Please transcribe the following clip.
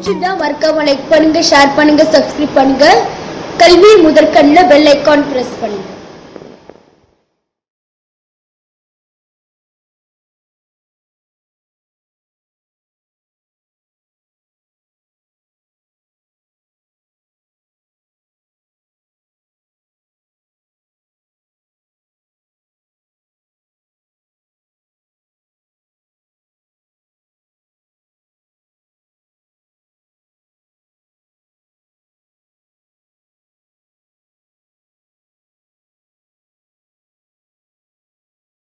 பிடிச்சிருந்தா மறக்காம லைக் பண்ணுங்க, ஷேர் பண்ணுங்க, சப்ஸ்கிரைப் பண்ணுங்க. கல்வி முதற்கண்ணில் பெல் ஐகான் பிரஸ் பண்ணுங்க.